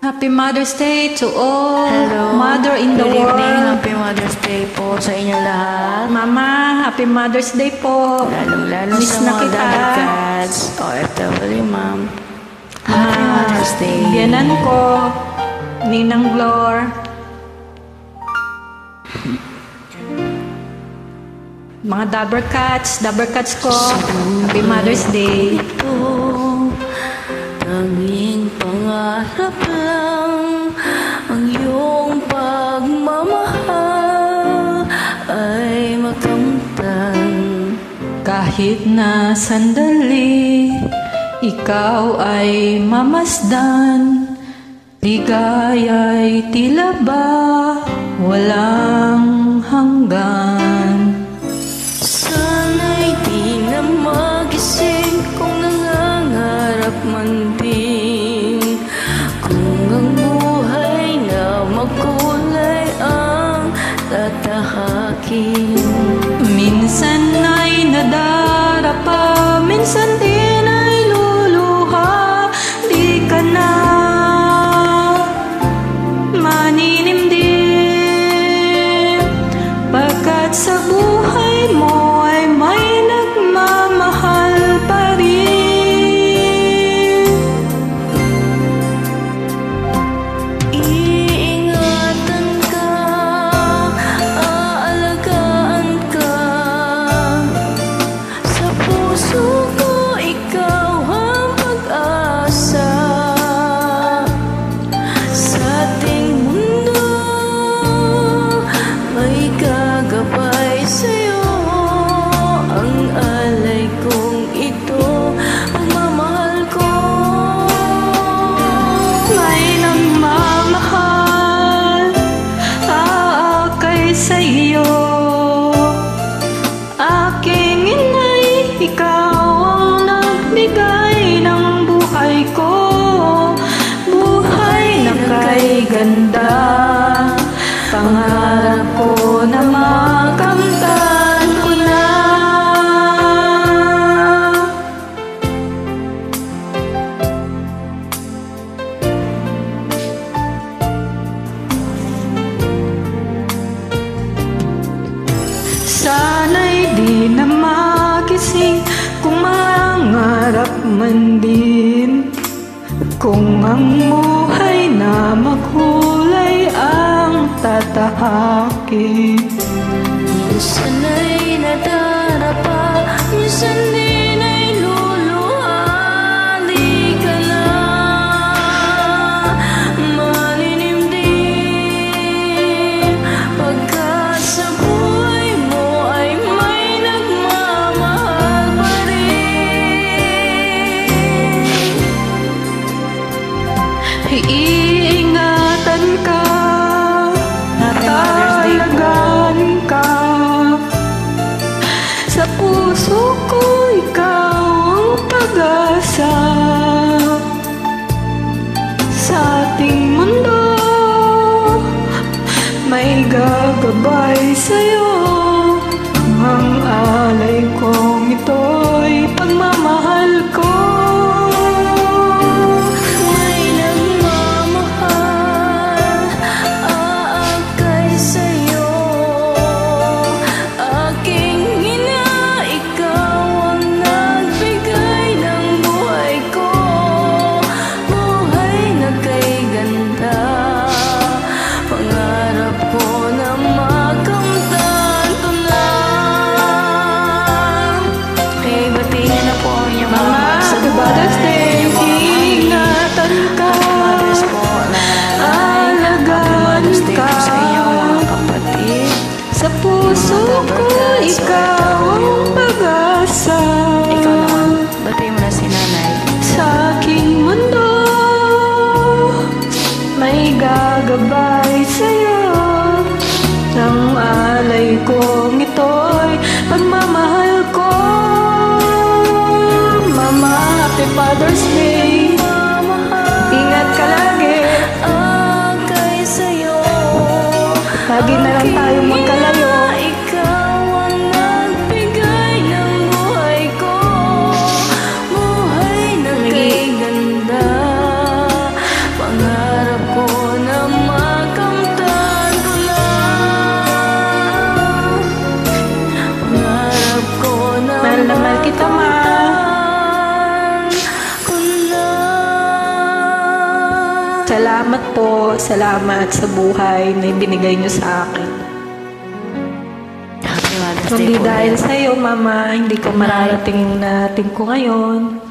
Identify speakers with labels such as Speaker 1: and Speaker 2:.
Speaker 1: Happy Mother's Day to all
Speaker 2: Hello.
Speaker 1: mother in the
Speaker 2: Good
Speaker 1: world.
Speaker 2: evening. Happy Mother's Day po sa inyong lahat.
Speaker 1: Mama, Happy Mother's Day po.
Speaker 2: Lalong-lalo
Speaker 1: Miss
Speaker 2: sa
Speaker 1: na
Speaker 2: mga
Speaker 1: kita.
Speaker 2: Daddy Cats, OFW Ma'am. Happy Mother's Day.
Speaker 1: Biyanan ko, Ninang Glor. Mga Dabber Cats ko. Happy Mother's Day.
Speaker 2: Ito, tanging pangarap lang ang iyong pagmamahal ay makamtan.
Speaker 1: Kahit na sandali, ikaw ay mamasdan. Ligaya'y tila ba walang hanggan.
Speaker 2: Sana'y di na magising kung nangangarap man din. Kung ang buhay na makulay ang tatahakin.
Speaker 1: Minsan ay nadarapa, minsan din ay luluha. Di ka na maninimdim, pagkat sa buhay mo ay may nagmamahal pa rin.
Speaker 2: Iingatan ka, aalagaan ka. Sa puso ko ikaw ang pag-asa. Sa ating mundo may gagabay sa'yo. Ang alay kong ito, pagmamahal ko.
Speaker 1: May nagmamahal, aakay sa iyo. Aking inay, ikaw ang nagbigay ng buhay ko. Buhay na kay ganda, pangarap ko na makamtan ko na. Sana'y di na magising kung mangarap man din. Kung ang buhay na makulay ang tatahakin.
Speaker 2: Minsan ay nadarapa, minsan din ay luluha. Di ka na maninimdim, pagkat sa buhay mo ay may nagmamahal pa rin.
Speaker 1: Iingatan ka, natalagaan ka. Sa puso ko ikaw ang pag-asa. Sa ating mundo may gagabay sa'yo. Ang alay kong ito'y pagmamahal ko.
Speaker 2: May nagmamahal, aakay sa'yo. Aking ina, ikaw ang nagbigay ng buhay ko. Buhay na kay ganda, pangarap ko na makamtan ko na. Okay, batiin na po ang inyong
Speaker 1: Mama,
Speaker 2: mga sa
Speaker 1: Happy Mother's Day. Iingatan ka,
Speaker 2: Mothers po na
Speaker 1: alagaan
Speaker 2: Mother's Day
Speaker 1: ka.
Speaker 2: po sa inyong mga kapatid.
Speaker 1: Sa puso ko ikaw ang pag-asa.
Speaker 2: Ikaw naman, batay mo na si nanay.
Speaker 1: Sa aking mundo may gagabay sa'yo. Ang alay kong ito'y pagmamahal ko. Mama, Happy Father's Day. Ingat ka lagi.
Speaker 2: Akay sa'yo.
Speaker 1: Lagi na lang tayo magkalayo.
Speaker 2: Ikaw ang nagbigay ng buhay ko. Buhay na kay ganda, pangarap
Speaker 3: salamat po. Salamat sa buhay na ibinigay niyo sa akin.
Speaker 2: Happy Mother's Day
Speaker 3: Kundi
Speaker 2: po.
Speaker 3: dahil sa iyo, Mama, hindi ko mararating natin ko ngayon.